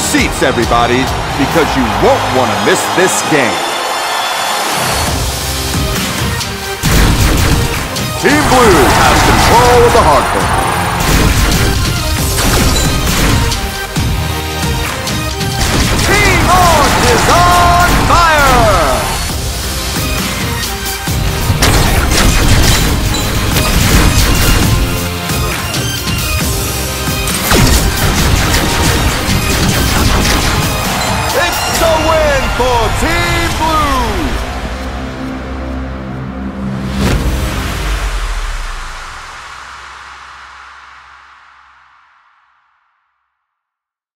seats, everybody, because you won't want to miss this game. Team Blue has control of the hardpoint. Team Orange is on fire! It's a win for Team